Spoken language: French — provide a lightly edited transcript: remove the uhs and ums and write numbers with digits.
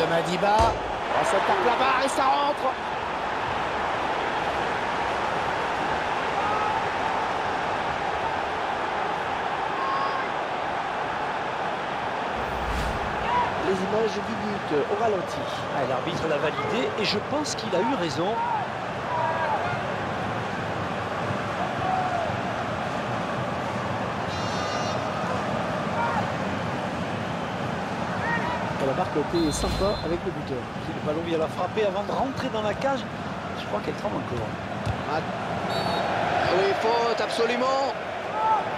Madiba. On se tape la barre et ça rentre. Les images du but au ralenti. Ah, l'arbitre l'a validé et je pense qu'il a eu raison. La marque a été sympa avec le buteur. Le ballon vient la frapper avant de rentrer dans la cage. Je crois qu'elle tremble encore. Ah oui, faute, absolument.